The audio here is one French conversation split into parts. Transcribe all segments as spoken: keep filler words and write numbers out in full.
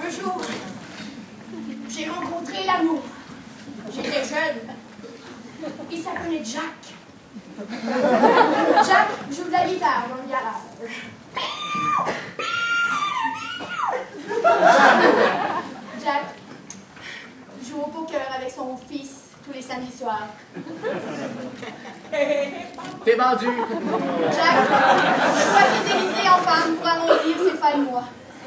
Un jour, j'ai rencontré l'amour. J'étais jeune. Il s'appelait Jack. Jack joue de la guitare dans le garage. Jack joue au poker avec son fils tous les samedis soirs. T'es vendu. Jack doit se déguiser en femme pour arrondir ses fins de mois.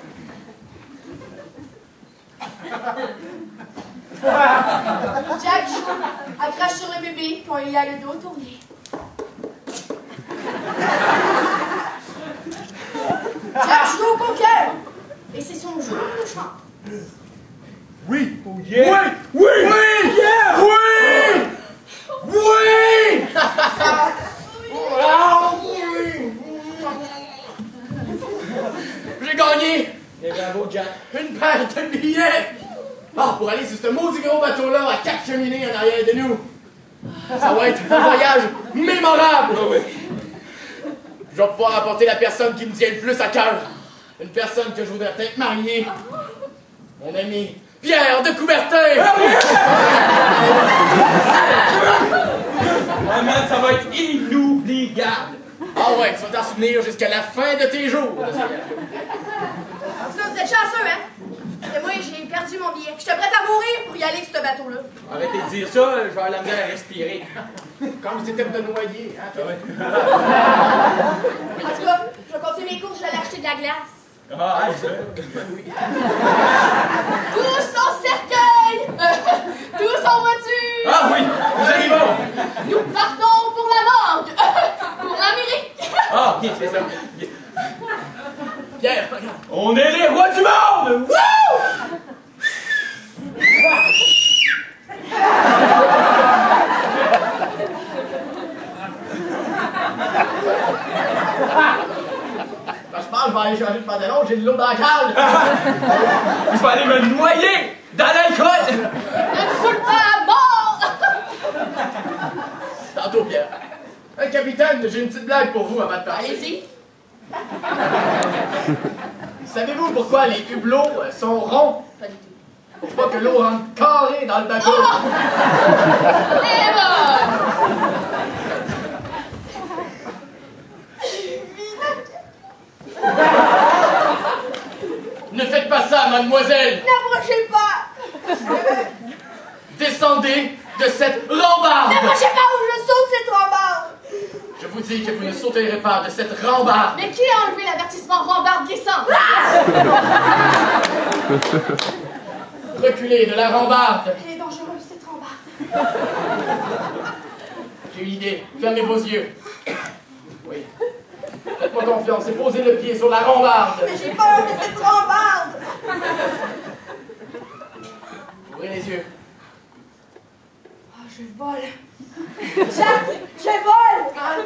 Jack joue à crache sur le bébé quand il a le dos tourné. Jack joue au poker et c'est son jour de chance. Oui! Oh yeah! Oui! Oui! Oui! Yeah! Oui! Oui! Ah, oui! J'ai gagné Et bravo, Jack. une paire de billets. Ah, pour aller sur ce maudit gros bateau-là à quatre cheminées en arrière de nous. Ça va être un voyage mémorable. Ah oui. Je vais pouvoir apporter la personne qui me tient le plus à cœur. Une personne que je voudrais peut-être marier. Mon ami Pierre de Coubertin. Ah man, ça va être inoubliable. Ah ouais, tu vas t'en souvenir jusqu'à la fin de tes jours. En tout cas, vous êtes chanceux, hein? Et moi, j'ai perdu mon billet. J'étais prête à mourir pour y aller sur ce bateau-là. Arrêtez de dire ça, je vais avoir la misère à respirer. Comme c'était de noyer, hein, toi. En tout cas, je vais continuer mes courses, je vais aller acheter de la glace. Ah, ça. Tous en cercueil! Euh, tous en voiture! Ah oui, nous arrivons. Nous partons pour la morgue! Pour l'Amérique! Ah, ok, c'est ça. Pierre, regarde. On est les rois du monde! Wouh! Ben, je pense que je vais aller changer de pantalon, j'ai de l'eau dans la cale. Je vais aller me noyer dans l'alcool! Ne saoule pas à mort! Tantôt, Pierre. Hey, capitaine, j'ai une petite blague pour vous avant de partir. Allez-y! Savez-vous pourquoi les hublots euh, sont ronds? Pas du tout. Pour pas que l'eau rentre carrée dans le bateau. Eh ben! Ne faites pas ça, mademoiselle. N'approchez pas! Descendez de cette rambarde. N'approchez pas ou je saute cette rambarde! Je vous dis que vous ne sauterez pas de cette rambarde. Mais qui a enlevé l'avertissement rambarde glissant? Reculez de la rambarde. Elle est dangereuse cette rambarde. J'ai une idée. Fermez vos yeux. Oui. Faites-moi confiance et posez le pied sur la rambarde. Mais j'ai peur de cette rambarde! Ouvrez les yeux. Oh, je vole! Jack, je vole!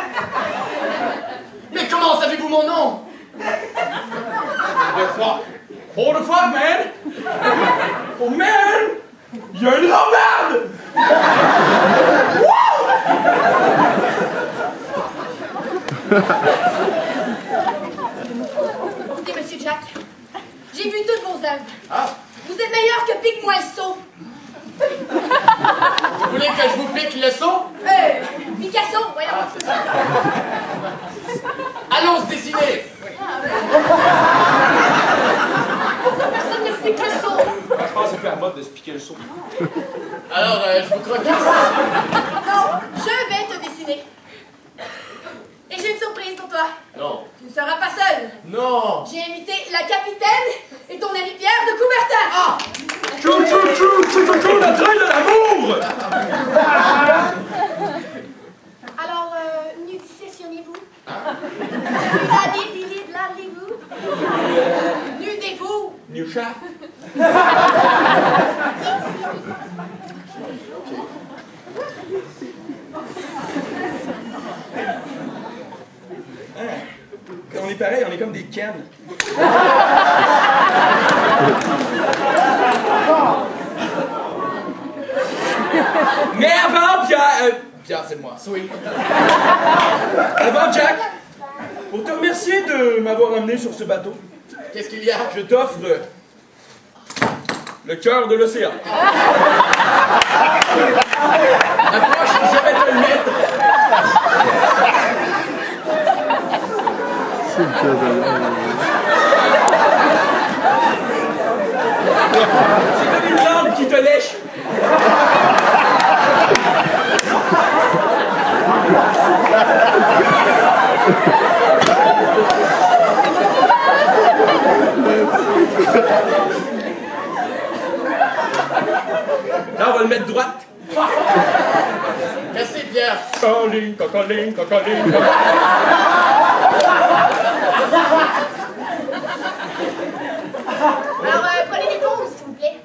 Mais comment savez-vous mon nom? The fuck? Hold the fuck, man! Oh man! Il y a une rambarde! Écoutez, monsieur Jack, j'ai vu toutes vos œuvres. Ah, Vous êtes meilleur que Pique-moi le seau. vous voulez que je vous pique le seau? Euh, Picasso, voyons. Ah, c'est ça. Allons se dessiner. Pourquoi personne ne pique le seau? Ah, je pense que c'est plus à la mode de se piquer le seau. Alors, euh, je vous croquis. Non, je vais te dessiner. Et j'ai une surprise pour toi. Non. Tu ne seras pas seul. Non. J'ai invité la capitaine et ton ami Pierre de Coubertin. Ah! Chou, chou, chou, chou, chou, chou, le train de l'amour! Alors, euh, nudicessionnez-vous. Nudadidididladidou. Nudez-vous. New chat. On est pareil, on est comme des Ken. Mais avant, Pierre... Euh, Pierre, c'est moi. Oui. Avant, Jack, pour te remercier de m'avoir amené sur ce bateau, Qu'est-ce qu'il y a? je t'offre Le cœur de l'océan. Approche, je vais te le mettre. C'est comme une langue qui te lèche. Là, on va le mettre droite. Cassez, Pierre. Cocoline, cocoline, cocoline, cocoline. Alors, euh, prenez des pauses, s'il vous plaît.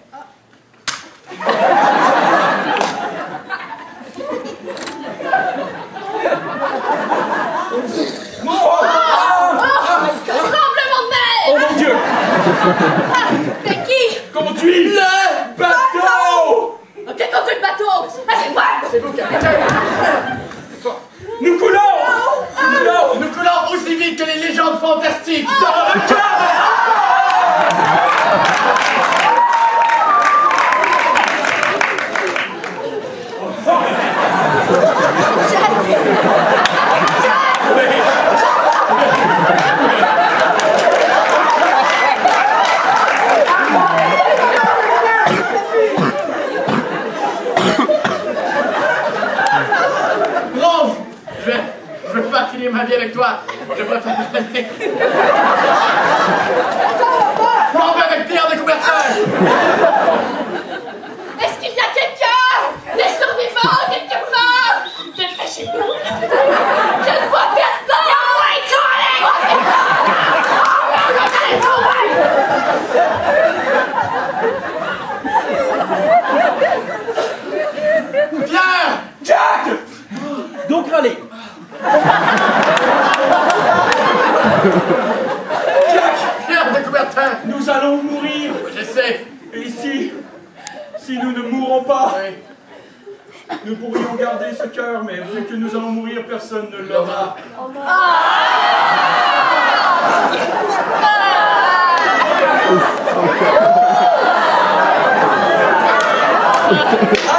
Oh, oh, Oh, tremblement de mer! oh mon Dieu! Ah, mais qui? Conduis le bateau! Ok, conduis le bateau! Ah, c'est moi! C'est vous, capitaine. Nous coulons! Nous coulons! Nous coulons aussi vite que les légendes fantastiques. Dans le cœur! Bronze, je vais, je veux pas finir ma vie avec toi. Je préfère aller. Je m'en vais avec Pierre de Coubertin. Est-ce qu'il y a quelqu'un? Des survivants, quelque part? Dépêchez-vous! Je ne vois personne! Pierre! Jack! Donc râler. Jack! Pierre de Coubertin. Nous allons mourir. Je sais. Et si, si nous ne mourons pas, Oui. nous pourrions garder ce cœur, mais vu que nous allons mourir, personne ne l'aura. Ah!